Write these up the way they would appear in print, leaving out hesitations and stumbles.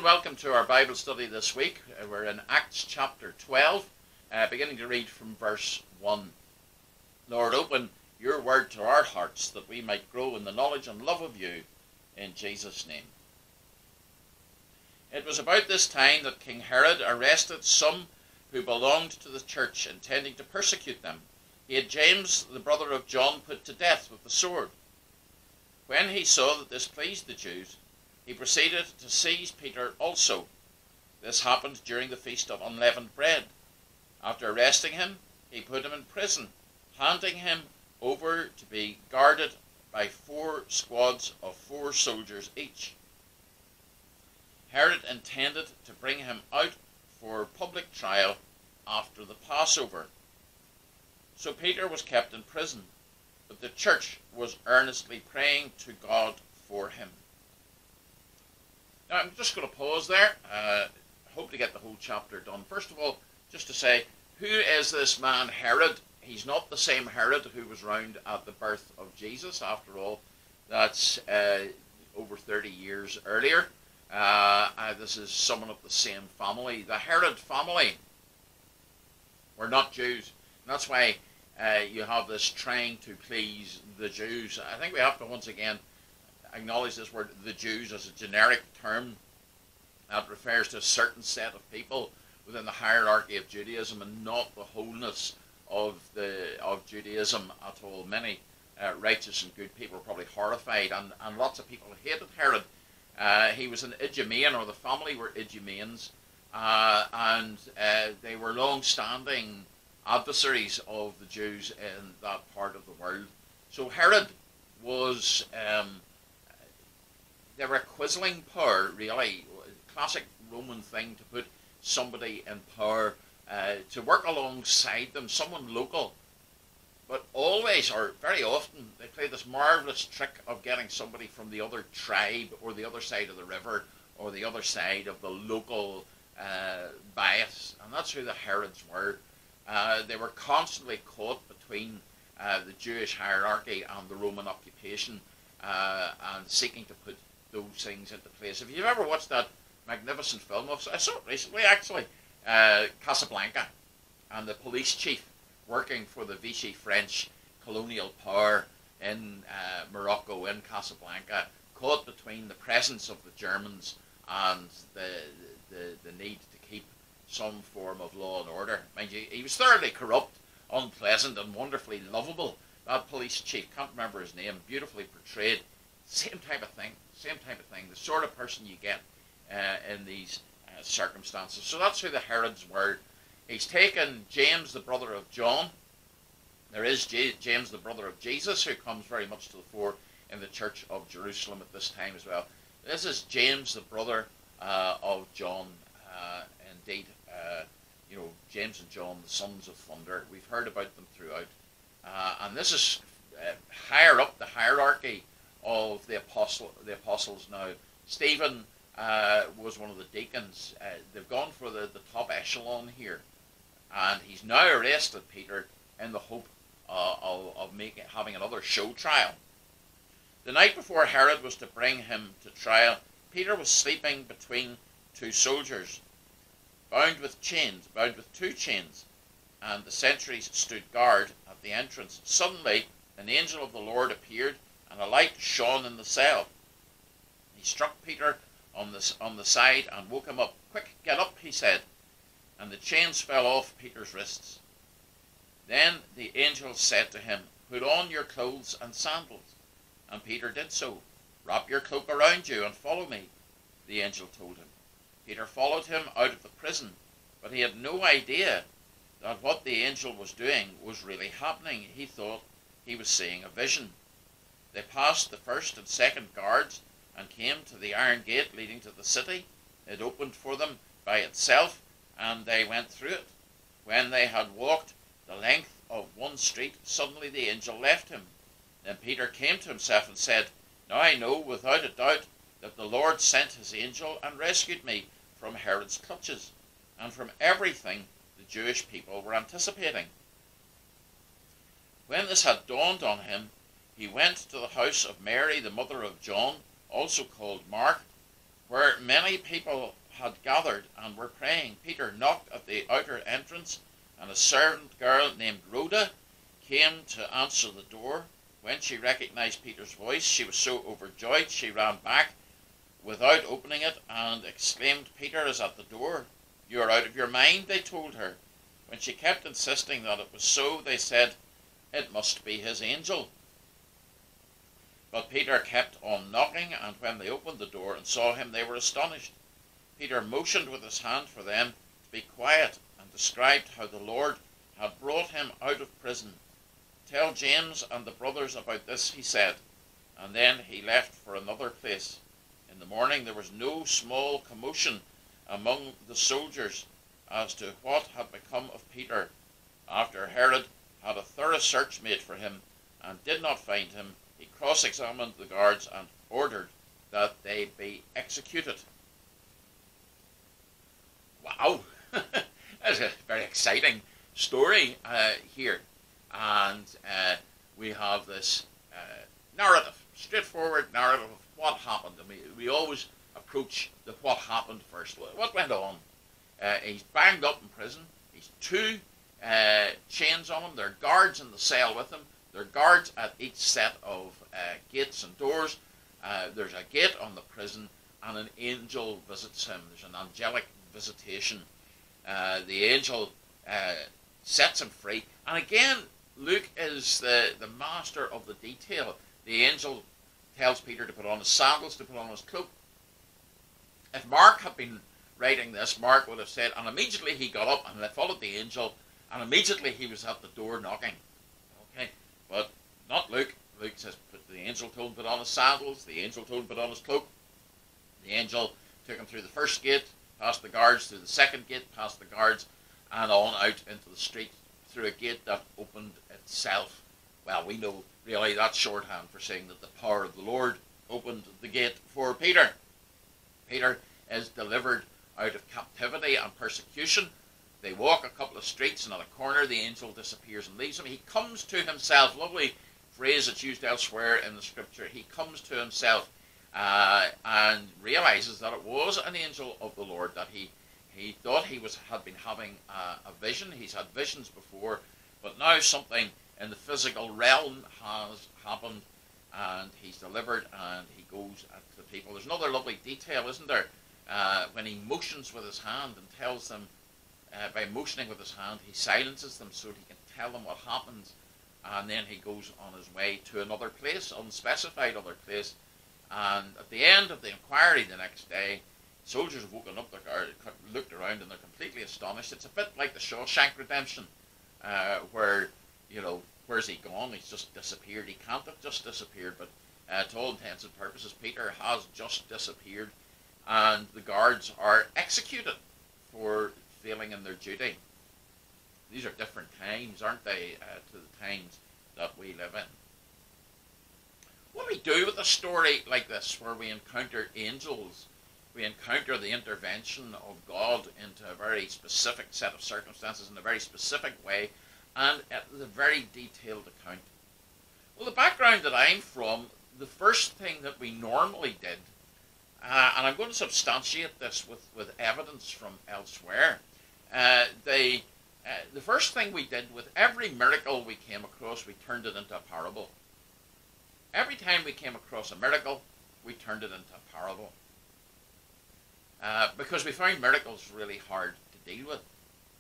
and welcome to our Bible study this week. We're in Acts chapter 12, beginning to read from verse 1. Lord, open your word to our hearts that we might grow in the knowledge and love of you, in Jesus' name. It was about this time that King Herod arrested some who belonged to the church, intending to persecute them. He had James, the brother of John, put to death with the sword. When he saw that this pleased the Jews, he proceeded to seize Peter also. This happened during the Feast of Unleavened Bread. After arresting him, he put him in prison, handing him over to be guarded by 4 squads of 4 soldiers each. Herod intended to bring him out for public trial after the Passover. So Peter was kept in prison, but the church was earnestly praying to God for him. Now, I'm just going to pause there. Hope to get the whole chapter done. First of all, just to say, who is this man Herod? He's not the same Herod who was round at the birth of Jesus. After all, that's over 30 years earlier. This is someone of the same family. The Herod family were not Jews. And that's why you have this trying to please the Jews. I think we have to once again acknowledge this word, the Jews, as a generic term that refers to a certain set of people within the hierarchy of Judaism and not the wholeness of Judaism at all. Many righteous and good people were probably horrified, and lots of people hated Herod. He was an Idumean, or the family were Idumeans, and they were long-standing adversaries of the Jews in that part of the world. So Herod was they were a quizzling power, really. Classic Roman thing to put somebody in power, to work alongside them, someone local. But always, or very often, they play this marvellous trick of getting somebody from the other tribe, or the other side of the river, or the other side of the local bias. And that's who the Herods were. They were constantly caught between the Jewish hierarchy and the Roman occupation, and seeking to put those things into place. If you've ever watched that magnificent film, I saw it recently actually, Casablanca, and the police chief working for the Vichy French colonial power in Morocco, in Casablanca, caught between the presence of the Germans and the need to keep some form of law and order. Mind you, he was thoroughly corrupt, unpleasant, and wonderfully lovable. That police chief, can't remember his name, beautifully portrayed. Same type of thing, the sort of person you get in these circumstances. So that's who the Herods were. He's taken James, the brother of John. There is James, the brother of Jesus, who comes very much to the fore in the church of Jerusalem at this time as well. This is James, the brother of John. Indeed, James and John, the sons of thunder. We've heard about them throughout. And this is higher up the hierarchy of the apostles now. Stephen was one of the deacons. They've gone for the top echelon here, and he's now arrested Peter in the hope of having another show trial. The night before Herod was to bring him to trial, Peter was sleeping between 2 soldiers, bound with 2 chains, and the sentries stood guard at the entrance. Suddenly an angel of the Lord appeared, and a light shone in the cell. He struck Peter on the side and woke him up. "Quick, get up," he said, and the chains fell off Peter's wrists. Then the angel said to him, "Put on your clothes and sandals." And Peter did so. "Wrap your cloak around you and follow me," the angel told him. Peter followed him out of the prison, but he had no idea that what the angel was doing was really happening. He thought he was seeing a vision. They passed the first and second guards and came to the iron gate leading to the city. It opened for them by itself, and they went through it. When they had walked the length of one street, suddenly the angel left him. Then Peter came to himself and said, "Now I know without a doubt that the Lord sent his angel and rescued me from Herod's clutches, and from everything the Jewish people were anticipating." When this had dawned on him, he went to the house of Mary, the mother of John, also called Mark. where many people had gathered and were praying, Peter knocked at the outer entrance, and a servant girl named Rhoda came to answer the door. When she recognized Peter's voice, she was so overjoyed she ran back without opening it and exclaimed, "Peter is at the door." "You are out of your mind," they told her. When she kept insisting that it was so, they said, "It must be his angel." But Peter kept on knocking, and when they opened the door and saw him, they were astonished. Peter motioned with his hand for them to be quiet and described how the Lord had brought him out of prison. "Tell James and the brothers about this," he said, and then he left for another place. In the morning there was no small commotion among the soldiers as to what had become of Peter. After Herod had a thorough search made for him and did not find him, he cross-examined the guards and ordered that they be executed. Wow! That's a very exciting story here. And we have this narrative, straightforward narrative of what happened. I mean, we always approach the what happened first. What went on? He's banged up in prison. He's two chains on him. There are guards in the cell with him. There are guards at each set of gates and doors. There's a gate on the prison, and an angel visits him. There's an angelic visitation. The angel sets him free. And again, Luke is the master of the detail. The angel tells Peter to put on his sandals, to put on his cloak. If Mark had been writing this, Mark would have said, and immediately he got up and followed the angel, and immediately he was at the door knocking. Okay, but not Luke. Luke says the angel told him to put on his sandals, the angel told him to put on his cloak. The angel took him through the first gate, past the guards, through the second gate, past the guards, and on out into the street through a gate that opened itself. Well, we know really that's shorthand for saying that the power of the Lord opened the gate for Peter. Peter is delivered out of captivity and persecution. They walk a couple of streets, and at a corner the angel disappears and leaves him. He comes to himself. Lovely phrase that's used elsewhere in the scripture. He comes to himself and realizes that it was an angel of the Lord, that he thought he had been having a vision. He's had visions before, but now something in the physical realm has happened, and he's delivered, and he goes to the people. There's another lovely detail, isn't there? When he motions with his hand and tells them, by motioning with his hand, he silences them so he can tell them what happens, and then he goes on his way to another place, unspecified other place. And at the end of the inquiry the next day, soldiers have woken up, looked around, and they're completely astonished. It's a bit like the Shawshank Redemption, where, where's he gone? He's just disappeared. He can't have just disappeared, but to all intents and purposes, Peter has just disappeared, and the guards are executed for failing in their duty. These are different times, aren't they, to the times that we live in. What do we do with a story like this, where we encounter angels? We encounter the intervention of God into a very specific set of circumstances in a very specific way, and at a very detailed account. Well, the background that I'm from, the first thing that we normally did, and I'm going to substantiate this with evidence from elsewhere, the first thing we did with every miracle we came across, we turned it into a parable. Every time we came across a miracle, we turned it into a parable. Because we found miracles really hard to deal with.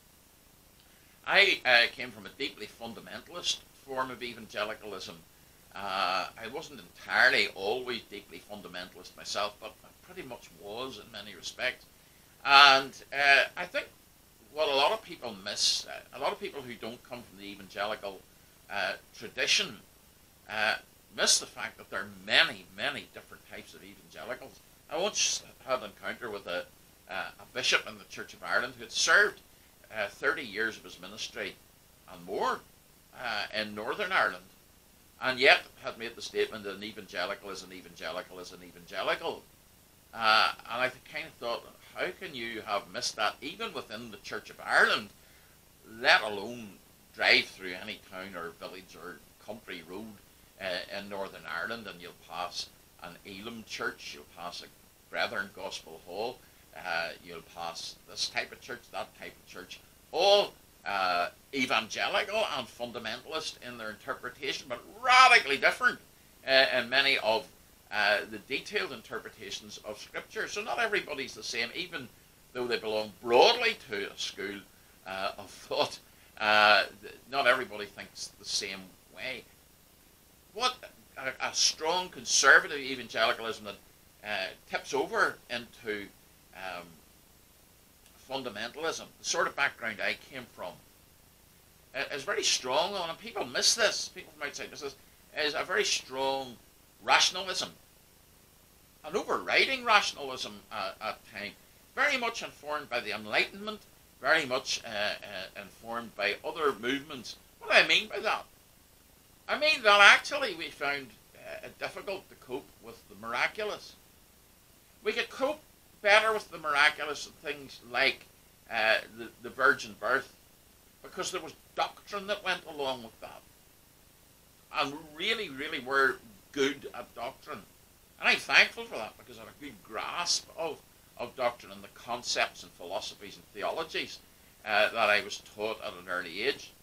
I came from a deeply fundamentalist form of evangelicalism. I wasn't entirely always deeply fundamentalist myself, but I pretty much was in many respects. And I think what a lot of people miss, a lot of people who don't come from the evangelical tradition, miss the fact that there are many, many different types of evangelicals. I once had an encounter with a bishop in the Church of Ireland who had served 30 years of his ministry and more in Northern Ireland, and yet had made the statement that an evangelical is an evangelical is an evangelical. And I kind of thought, how can you have missed that even within the Church of Ireland, let alone drive through any town or village or country road in Northern Ireland, and you'll pass an Elim church, you'll pass Brethren Gospel Hall. You'll pass this type of church, that type of church, all evangelical and fundamentalist in their interpretation, but radically different in many of the detailed interpretations of Scripture. So not everybody's the same, even though they belong broadly to a school of thought. Not everybody thinks the same way. What a strong conservative evangelicalism that tips over into fundamentalism, the sort of background I came from, is very strong on, and people miss this, people from outside miss this, is a very strong rationalism, an overriding rationalism at times, very much informed by the Enlightenment, very much informed by other movements. What do I mean by that? I mean that actually we found it difficult to cope with the miraculous. We could cope better with the miraculous and things like the virgin birth, because there was doctrine that went along with that. And really, really were good at doctrine. And I'm thankful for that, because I have a good grasp of doctrine and the concepts and philosophies and theologies that I was taught at an early age.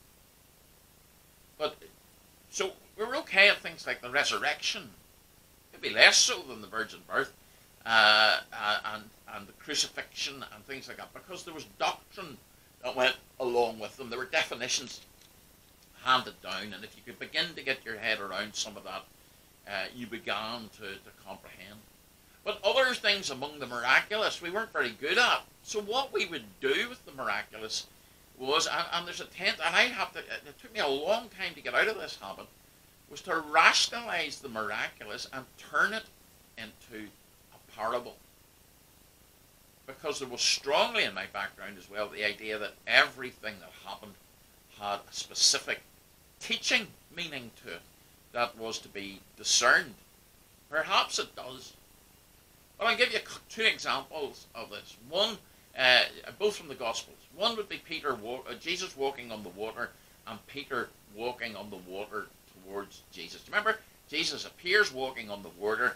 But, so, we're okay at things like the resurrection, maybe less so than the virgin birth, and the crucifixion and things like that, because there was doctrine that went along with them. There were definitions handed down, and if you could begin to get your head around some of that, you began to comprehend. But other things among the miraculous we weren't very good at. So what we would do with the miraculous was, and there's a tent, and it took me a long time to get out of this habit, was to rationalize the miraculous and turn it into a parable. Because there was strongly in my background as well the idea that everything that happened had a specific teaching meaning to it that was to be discerned. Perhaps it does. But I'll give you two examples of this. One, both from the Gospels. One would be Jesus walking on the water, and Peter walking on the water towards Jesus. Remember, Jesus appears walking on the water,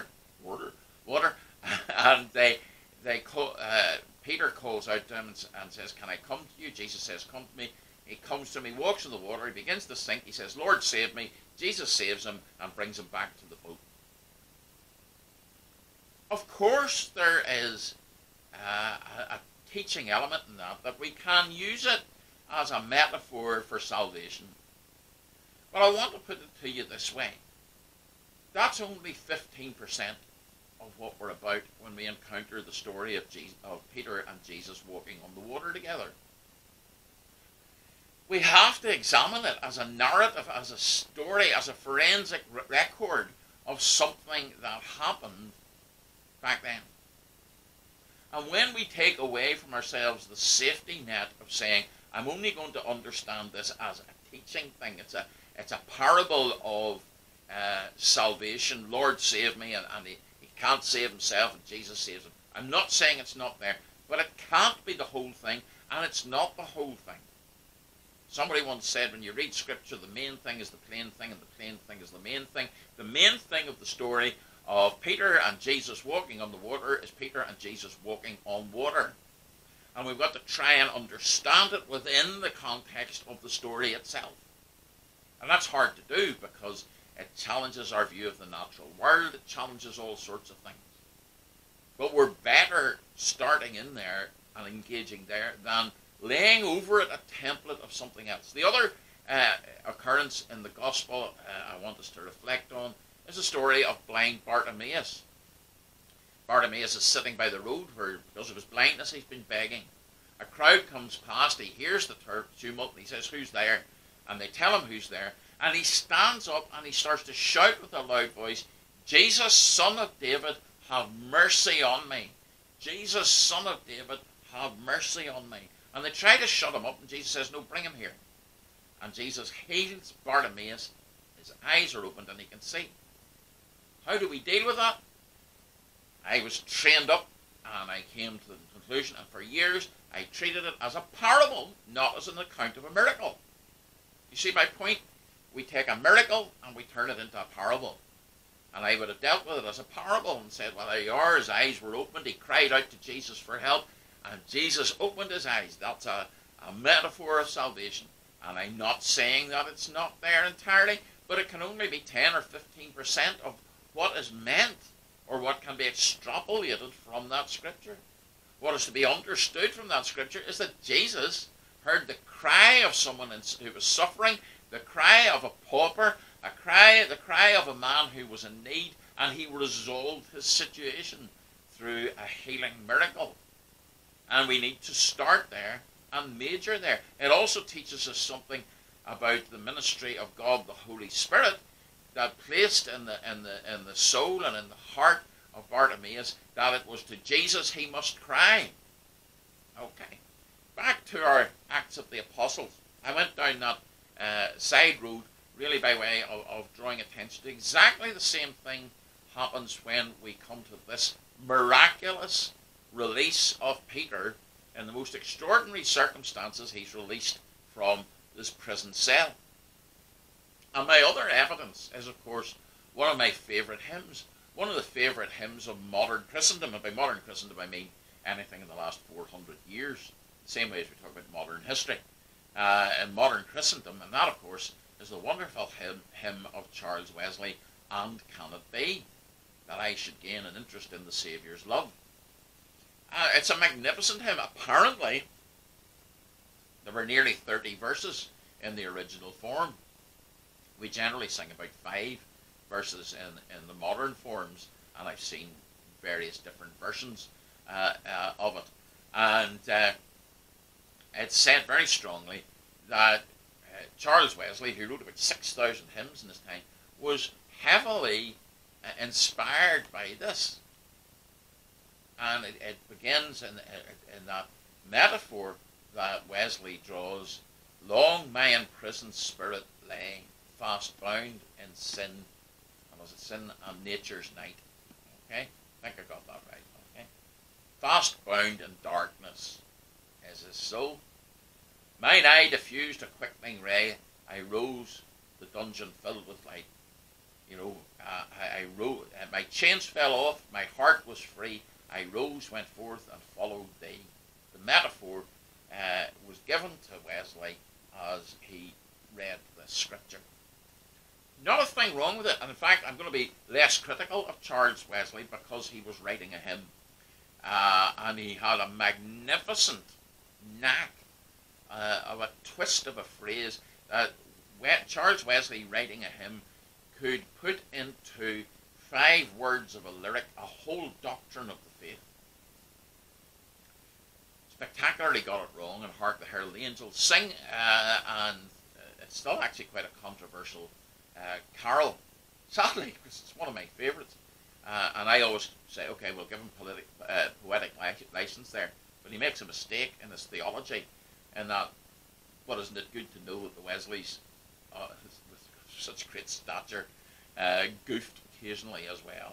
and Peter calls out to him and says, "Can I come to you?" Jesus says, "Come to me." He comes to him, he walks in the water, he begins to sink, he says, "Lord, save me." Jesus saves him and brings him back to the boat. Of course there is a teaching element in that we can use it as a metaphor for salvation. But I want to put it to you this way. That's only 15% of what we're about when we encounter the story of Peter and Jesus walking on the water together. We have to examine it as a narrative, as a story, as a forensic record of something that happened back then. And when we take away from ourselves the safety net of saying, I'm only going to understand this as a teaching thing, it's a parable of salvation, Lord save me, and he can't save himself and Jesus saves him. I'm not saying it's not there, but it can't be the whole thing, and it's not the whole thing. Somebody once said, when you read Scripture, the main thing is the plain thing, and the plain thing is the main thing. The main thing of the story of Peter and Jesus walking on the water is Peter and Jesus walking on water. And we've got to try and understand it within the context of the story itself. And that's hard to do because it challenges our view of the natural world, it challenges all sorts of things. But we're better starting in there and engaging there than laying over it a template of something else. The other occurrence in the Gospel I want us to reflect on is the story of blind Bartimaeus. Bartimaeus is sitting by the road where, because of his blindness, he's been begging. A crowd comes past, he hears the tumult, and he says, "Who's there?" And they tell him who's there. And he stands up and he starts to shout with a loud voice, "Jesus, Son of David, have mercy on me. Jesus, Son of David, have mercy on me." And they try to shut him up, and Jesus says, "No, bring him here." And Jesus heals Bartimaeus. His eyes are opened and he can see. How do we deal with that? I was trained up and I came to the conclusion, and for years I treated it as a parable, not as an account of a miracle. You see my point? We take a miracle and we turn it into a parable. And I would have dealt with it as a parable and said, well, there you are, his eyes were opened, he cried out to Jesus for help, and Jesus opened his eyes. That's a metaphor of salvation. And I'm not saying that it's not there entirely, but it can only be 10 or 15% of what is meant, or what can be extrapolated from that scripture. What is to be understood from that scripture is that Jesus heard the cry of someone who was suffering, the cry of a pauper, the cry of a man who was in need, and he resolved his situation through a healing miracle. And we need to start there and major there. It also teaches us something about the ministry of God, the Holy Spirit, that placed in the soul and in the heart of Bartimaeus that it was to Jesus he must cry. Okay, back to our Acts of the Apostles. I went down that side road really by way of drawing attention to exactly the same thing happens when we come to this miraculous release of Peter. In the most extraordinary circumstances, he's released from this prison cell. And my other evidence is, of course, one of my favourite hymns. One of the favourite hymns of modern Christendom. And by modern Christendom, I mean anything in the last 400 years. The same way as we talk about modern history. And modern Christendom, and that, of course, is the wonderful hymn of Charles Wesley, And Can It Be, That I Should Gain an Interest in the Saviour's Love. It's a magnificent hymn. Apparently, there were nearly 30 verses in the original form. We generally sing about 5 verses in the modern forms, and I've seen various different versions of it. And it's said very strongly that Charles Wesley, who wrote about 6,000 hymns in his time, was heavily inspired by this. And it begins in that metaphor that Wesley draws. Long my imprisoned spirit lay, fast bound in sin, and was it sin and nature's night? Okay, I think I got that right. Okay, fast bound in darkness is his soul. Mine eye diffused a quickening ray. I rose, the dungeon filled with light. You know, I rose. My chains fell off. My heart was free. I rose, went forth, and followed thee. The metaphor was given to Wesley as he read the scripture. Not a thing wrong with it, and in fact I'm going to be less critical of Charles Wesley because he was writing a hymn, and he had a magnificent knack of a twist of a phrase that Charles Wesley, writing a hymn, could put into 5 words of a lyric a whole doctrine of the faith. Spectacularly got it wrong, and Hark the Herald Angels Sing, and it's still actually quite a controversial carol, sadly, because it's one of my favourites. And I always say, okay, we'll give him poetic license there, but he makes a mistake in his theology, in that, but isn't it good to know that the Wesleys, with such great stature, goofed occasionally as well.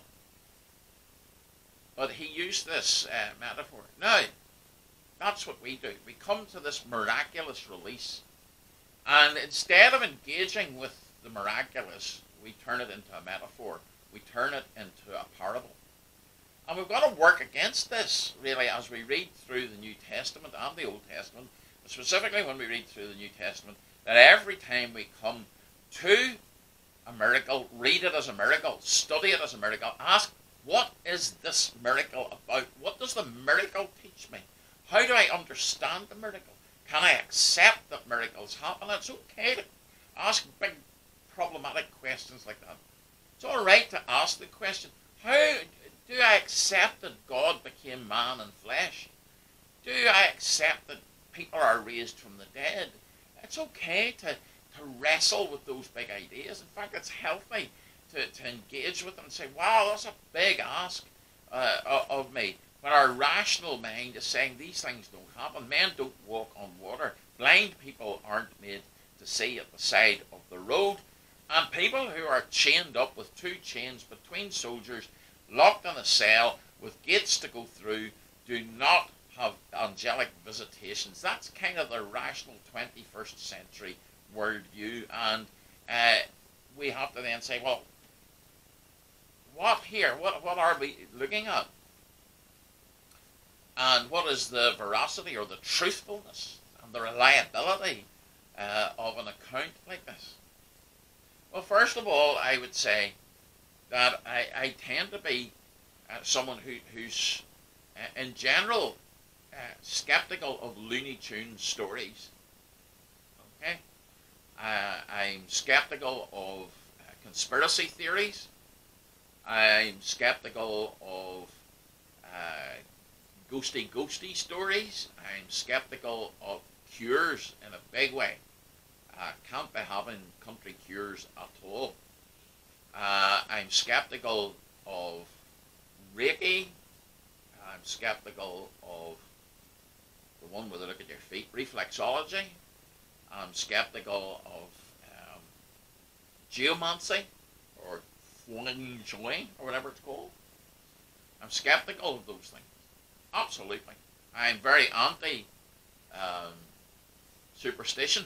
But he used this metaphor. Now, that's what we do. We come to this miraculous release, and instead of engaging with the miraculous, we turn it into a metaphor. We turn it into a parable. And we've got to work against this, really, as we read through the New Testament and the Old Testament, specifically when we read through the New Testament, that every time we come to a miracle, read it as a miracle, study it as a miracle, ask, what is this miracle about? What does the miracle teach me? How do I understand the miracle? Can I accept that miracles happen? It's okay to ask big problematic questions like that. It's all right to ask the question, how do I accept that God became man and flesh? Do I accept that people are raised from the dead? It's okay to wrestle with those big ideas. In fact, it's healthy to engage with them and say, wow, that's a big ask of me. When our rational mind is saying these things don't happen, men don't walk on water, blind people aren't made to see at the side of the road, and people who are chained up with 2 chains between soldiers, locked in a cell with gates to go through, do not have angelic visitations. That's kind of the rational 21st century worldview, and we have to then say, well, what here? What are we looking at? And what is the veracity or the truthfulness and the reliability of an account like this? Well, first of all, I would say that I tend to be someone who's, in general, skeptical of Looney Tunes stories. Okay? I'm skeptical of conspiracy theories. I'm skeptical of ghosty stories. I'm skeptical of cures in a big way. Can't be having country cures at all. I'm skeptical of Reiki. I'm skeptical of the one where they look at your feet, reflexology. I'm skeptical of geomancy or feng shui or whatever it's called. I'm skeptical of those things. Absolutely. I'm very anti superstition.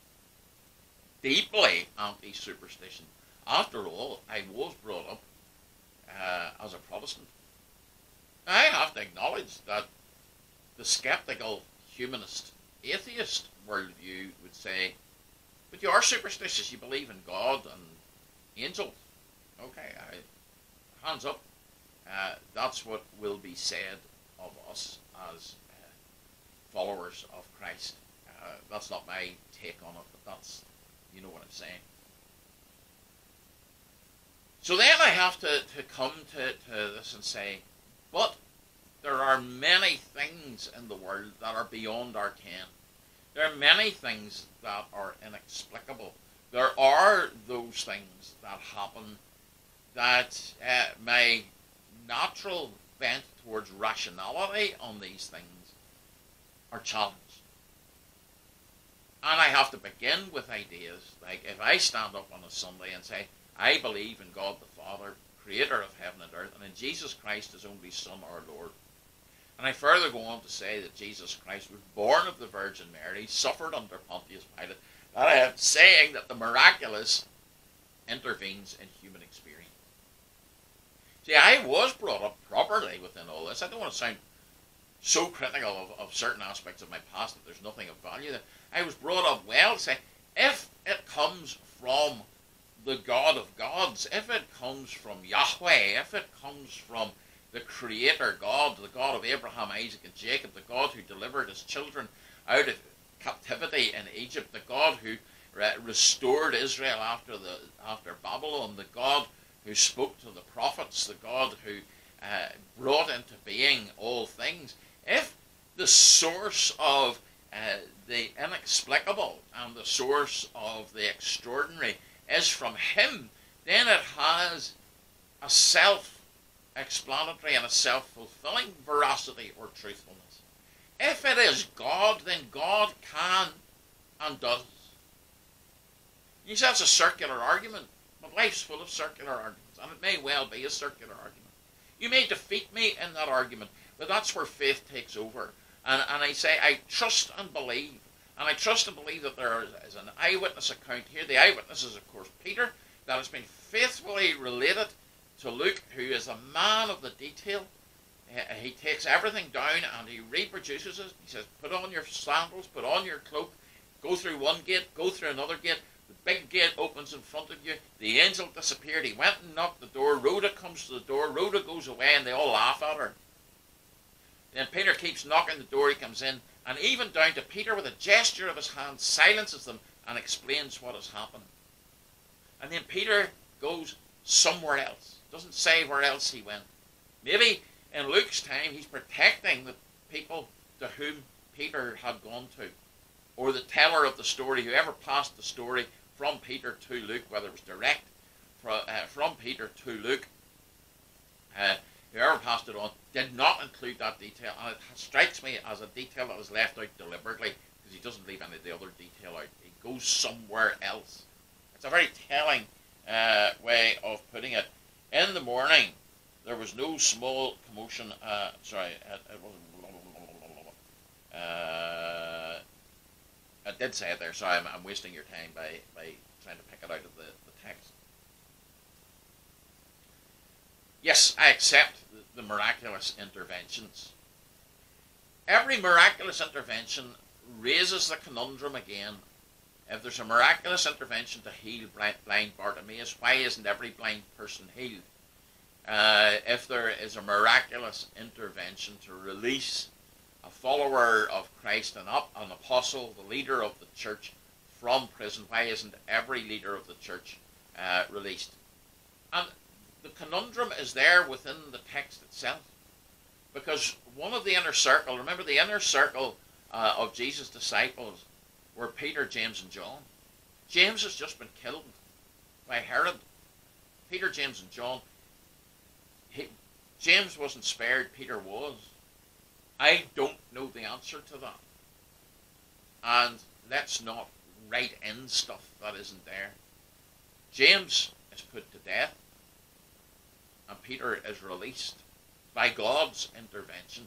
Deeply anti-superstition. After all, I was brought up as a Protestant. I have to acknowledge that the skeptical, humanist, atheist worldview would say, but you are superstitious, you believe in God and angels. Okay, hands up. That's what will be said of us as followers of Christ. That's not my take on it, but that's, you know what I'm saying. So then I have to come to this and say, but there are many things in the world that are beyond our ken. There are many things that are inexplicable. There are those things that happen that my natural bent towards rationality on these things are challenged. And I have to begin with ideas like, if I stand up on a Sunday and say, I believe in God the Father, creator of heaven and earth, and in Jesus Christ, his only Son, our Lord. And I further go on to say that Jesus Christ was born of the Virgin Mary, suffered under Pontius Pilate, that I am saying that the miraculous intervenes in human experience. See, I was brought up properly within all this. I don't want to sound so critical of certain aspects of my past that there's nothing of value there. I was brought up well to say, if it comes from the God of gods, if it comes from Yahweh, if it comes from the Creator God, the God of Abraham, Isaac, and Jacob, the God who delivered his children out of captivity in Egypt, the God who restored Israel after Babylon, the God who spoke to the prophets, the God who brought into being all things. If the source of the inexplicable and the source of the extraordinary is from him, then it has a self-explanatory and a self-fulfilling veracity or truthfulness. If it is God, then God can and does. You say that's a circular argument, but life's full of circular arguments, and it may well be a circular argument. You may defeat me in that argument, but that's where faith takes over. And I say, I trust and believe. And I trust and believe that there is an eyewitness account here. The eyewitness is, of course, Peter, that has been faithfully related to Luke, who is a man of the detail. He takes everything down and he reproduces it. He says, put on your sandals, put on your cloak, go through one gate, go through another gate. The big gate opens in front of you. The angel disappeared. He went and knocked the door. Rhoda comes to the door. Rhoda goes away and they all laugh at her. Then Peter keeps knocking the door. He comes in. And even down to Peter, with a gesture of his hand, silences them and explains what has happened. And then Peter goes somewhere else. Doesn't say where else he went. Maybe in Luke's time, he's protecting the people to whom Peter had gone to. Or the teller of the story, whoever passed the story from Peter to Luke, whether it was direct from Peter to Luke, whoever passed it on, did not include that detail. And it strikes me as a detail that was left out deliberately, because he doesn't leave any of the other detail out. He goes somewhere else. It's a very telling way of putting it. In the morning, there was no small commotion. It wasn't. I did say it there. Sorry, I'm wasting your time by trying to pick it out of the text. Yes, I accept the miraculous interventions. Every miraculous intervention raises the conundrum again. If there's a miraculous intervention to heal blind Bartimaeus, why isn't every blind person healed? If there is a miraculous intervention to release a follower of Christ, an apostle, the leader of the church from prison, why isn't every leader of the church released? And the conundrum is there within the text itself. Because one of the inner circle, remember the inner circle of Jesus' disciples were Peter, James and John. James has just been killed by Herod. Peter, James and John. James wasn't spared, Peter was. I don't know the answer to that. And let's not write in stuff that isn't there. James is put to death and Peter is released by God's intervention.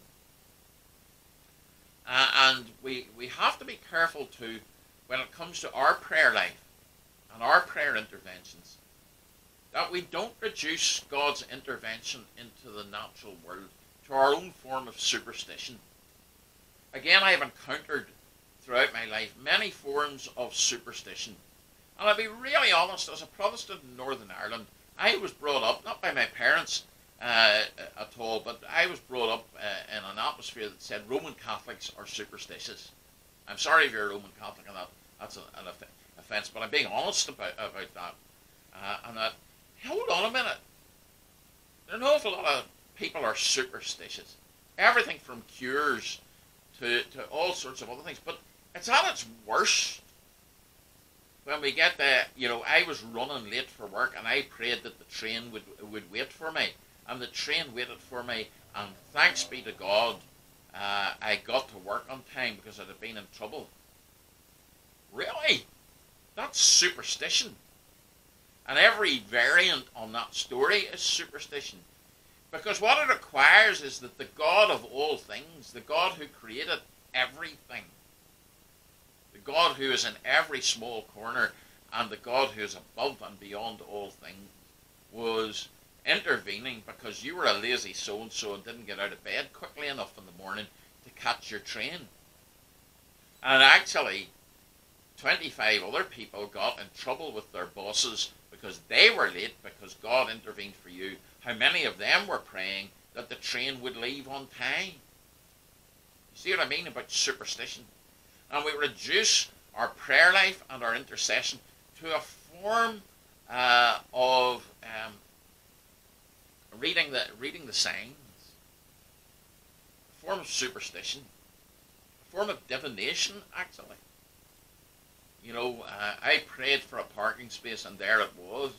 And we have to be careful too when it comes to our prayer life and our prayer interventions, that we don't reduce God's intervention into the natural world, to our own form of superstition. Again, I have encountered throughout my life many forms of superstition. And I'll be really honest, as a Protestant in Northern Ireland, I was brought up, not by my parents at all, but I was brought up in an atmosphere that said Roman Catholics are superstitious. I'm sorry if you're a Roman Catholic and that's an offence, but I'm being honest about that. And that, hold on a minute. An awful lot of people are superstitious. Everything from cures to all sorts of other things. But it's at its worst when we get there. You know, I was running late for work and I prayed that the train would wait for me. And the train waited for me, and thanks be to God, I got to work on time because I'd have been in trouble. Really? That's superstition. And every variant on that story is superstition. Because what it requires is that the God of all things, the God who created everything, the God who is in every small corner, and the God who is above and beyond all things, was intervening because you were a lazy so-and-so and didn't get out of bed quickly enough in the morning to catch your train. And actually, 25 other people got in trouble with their bosses because they were late because God intervened for you. How many of them were praying that the train would leave on time? You see what I mean about superstition? And we reduce our prayer life and our intercession to a form of reading the signs, a form of superstition, a form of divination, actually. You know, I prayed for a parking space and there it was.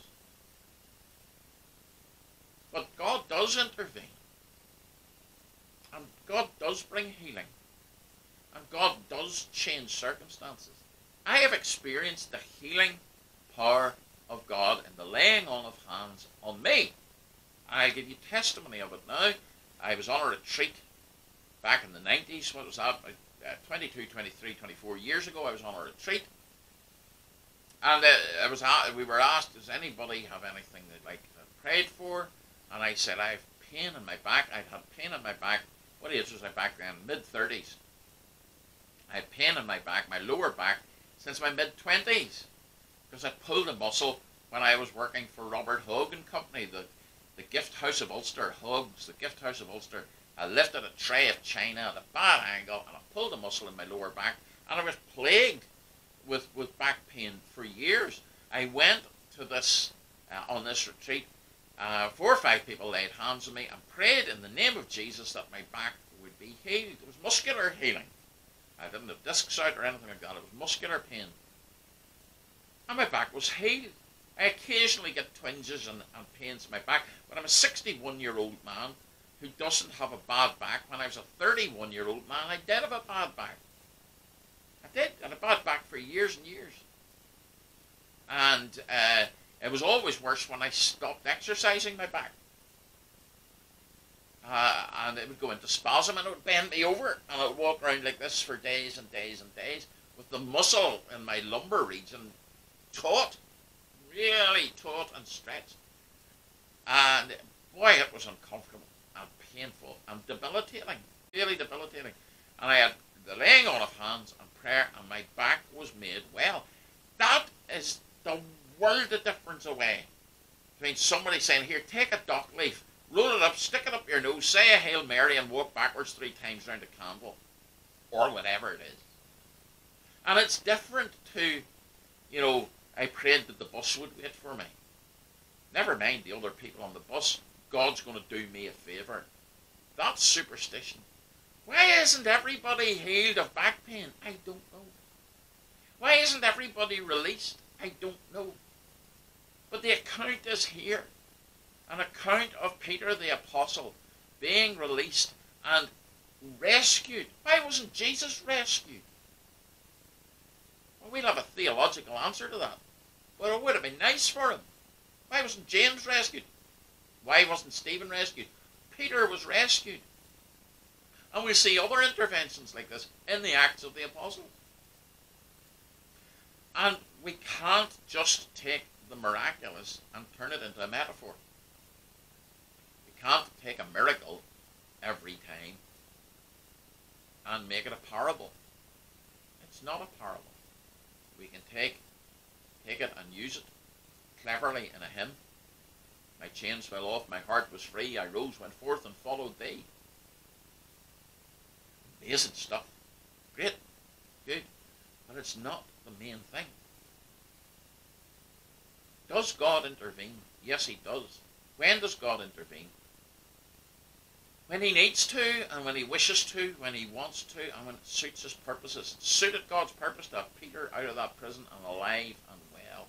But God does intervene. And God does bring healing. And God does change circumstances. I have experienced the healing power of God in the laying on of hands on me. I'll give you testimony of it now. I was on a retreat back in the 90s. What was that? 22, 23, 24 years ago, I was on a retreat. And we were asked, does anybody have anything they'd like to have prayed for? And I said, I have pain in my back. I'd had pain in my back. What age was I back then? Mid-30s. I had pain in my back, my lower back, since my mid-20s. Because I pulled a muscle when I was working for Robert Hogg and Company, the Gift House of Ulster, Hoggs, the Gift House of Ulster. I lifted a tray of china at a bad angle and I pulled a muscle in my lower back and I was plagued with back pain for years. I went to this, on this retreat, 4 or 5 people laid hands on me and prayed in the name of Jesus that my back would be healed. It was muscular healing. I didn't have discs out or anything like that. It was muscular pain. And my back was healed. I occasionally get twinges and pains in my back, but I'm a 61-year-old man who doesn't have a bad back. When I was a 31-year-old man, I did have a bad back. I did. I had a bad back for years and years. And it was always worse when I stopped exercising my back. And it would go into spasm and it would bend me over and I would walk around like this for days and days and days with the muscle in my lumbar region taut, really taut and stretched. And boy, it was uncomfortable and painful and debilitating, really debilitating. And I had the laying on of hands and prayer, and my back was made well. That is the world of difference away between somebody saying, here, take a dock leaf, roll it up, stick it up your nose, say a Hail Mary and walk backwards 3 times round a candle, or whatever it is. And it's different to, I prayed that the bus would wait for me. Never mind the other people on the bus. God's going to do me a favour. That's superstition. Why isn't everybody healed of back pain? I don't know. Why isn't everybody released? I don't know. But the account is here. An account of Peter the Apostle being released and rescued. Why wasn't Jesus rescued? Well, we'll have a theological answer to that. But it would have been nice for him. Why wasn't James rescued? Why wasn't Stephen rescued? Peter was rescued. And we see other interventions like this in the Acts of the Apostles. And we can't just take the miraculous and turn it into a metaphor. We can't take a miracle every time and make it a parable. It's not a parable. We can take it and use it cleverly in a hymn. My chains fell off, my heart was free, I rose, went forth and followed thee. Amazing stuff. Great. Good. But it's not the main thing. Does God intervene? Yes, he does. When does God intervene? When he needs to, and when he wishes to, when he wants to, and when it suits his purposes. It suited God's purpose to have Peter out of that prison and alive and well.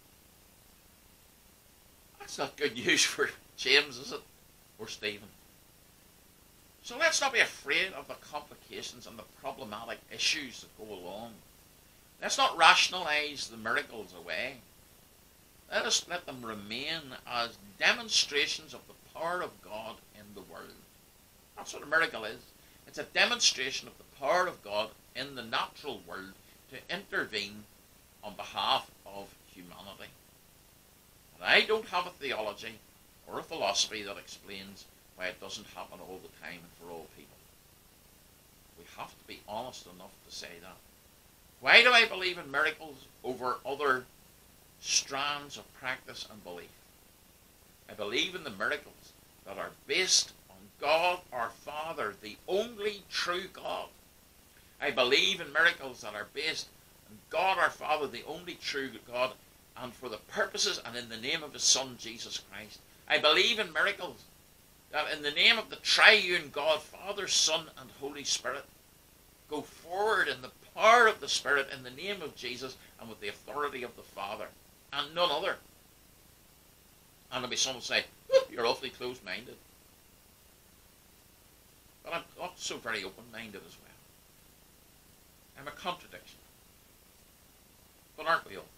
That's not good news for James, is it? Or Stephen. So let's not be afraid of the complications and the problematic issues that go along. Let's not rationalise the miracles away. Let us let them remain as demonstrations of the power of God in the world. That's what a miracle is. It's a demonstration of the power of God in the natural world to intervene on behalf of humanity. And I don't have a theology or a philosophy that explains why it doesn't happen all the time and for all people. We have to be honest enough to say that. Why do I believe in miracles over other strands of practice and belief? I believe in the miracles that are based on God our Father, the only true God. I believe in miracles that are based on God our Father, the only true God, and for the purposes and in the name of his Son, Jesus Christ. I believe in miracles that in the name of the triune God, Father, Son, and Holy Spirit, go forward in the power of the Spirit in the name of Jesus and with the authority of the Father, and none other. And there'll be someone say, you're awfully closed-minded. But I'm not so very open-minded as well. I'm a contradiction. But aren't we all?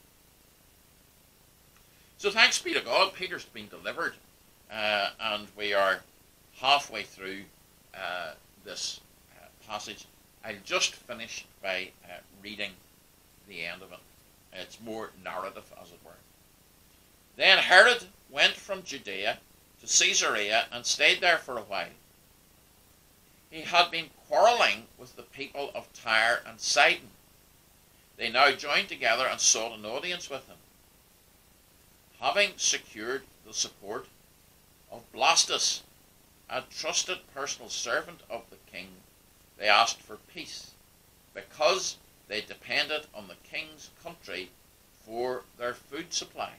So thanks be to God, Peter's been delivered, and we are halfway through this passage. I'll just finish by reading the end of it. It's more narrative, as it were. Then Herod went from Judea to Caesarea and stayed there for a while. He had been quarrelling with the people of Tyre and Sidon. They now joined together and sought an audience with him. Having secured the support of Blastus, a trusted personal servant of the king, they asked for peace, because they depended on the king's country for their food supply.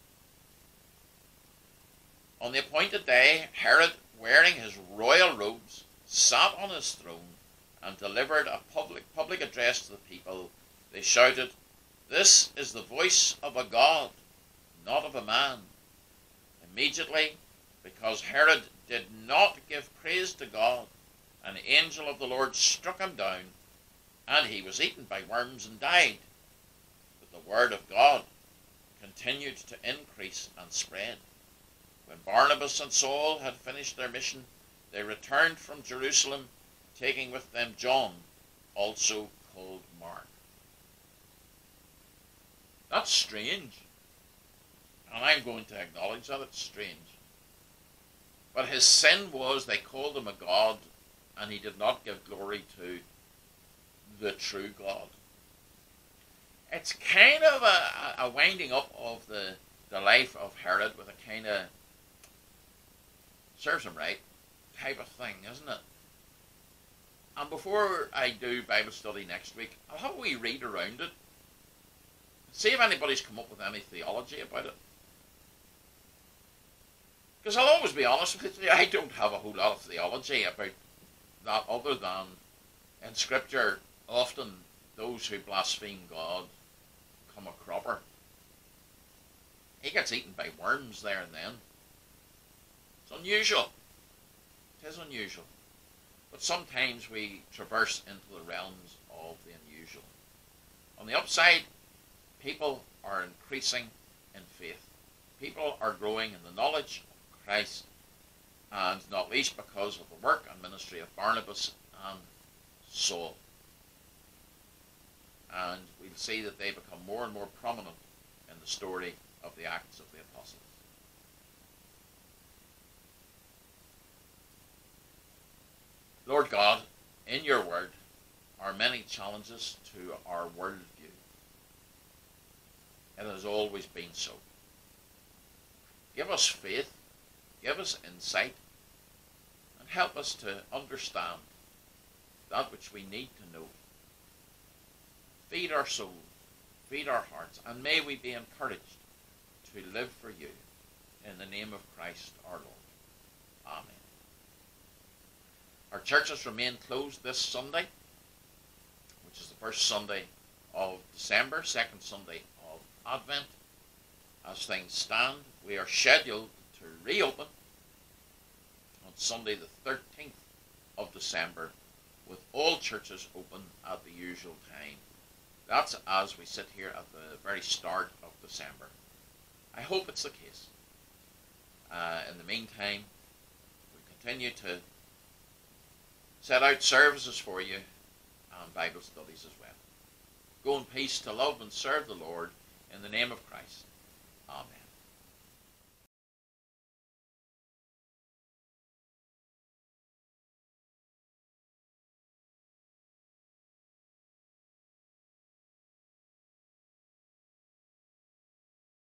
On the appointed day, Herod, wearing his royal robes, sat on his throne and delivered a public address to the people. They shouted, "This is the voice of a God, not of a man." Immediately, because Herod did not give praise to God, an angel of the Lord struck him down, and he was eaten by worms and died. But the word of God continued to increase and spread. When Barnabas and Saul had finished their mission, they returned from Jerusalem, taking with them John, also called Mark. That's strange. And I'm going to acknowledge that it's strange. But his sin was they called him a god, and he did not give glory to the true God. It's kind of a winding up of the life of Herod with a kind of serves him right type of thing, isn't it? And before I do Bible study next week, I'll have a wee read around it. See if anybody's come up with any theology about it. Because I'll always be honest with you, I don't have a whole lot of theology about that other than in Scripture, often those who blaspheme God come a cropper. He gets eaten by worms there and then. It's unusual. It is unusual. But sometimes we traverse into the realms of the unusual. On the upside, people are increasing in faith. People are growing in the knowledge of Christ, and not least because of the work and ministry of Barnabas and Saul. And we'll see that they become more and more prominent in the story of the Acts of the Apostles. Lord God, in your word are many challenges to our worldview. It has always been so. Give us faith, give us insight, and help us to understand that which we need to know. Feed our soul, feed our hearts, and may we be encouraged to live for you. In the name of Christ our Lord. Amen. Our churches remain closed this Sunday, which is the first Sunday of December, second Sunday of Advent. As things stand, we are scheduled to reopen on Sunday the 13th of December, with all churches open at the usual time. That's as we sit here at the very start of December. I hope it's the case. In the meantime, we continue to set out services for you and Bible studies as well. Go in peace to love and serve the Lord in the name of Christ. Amen.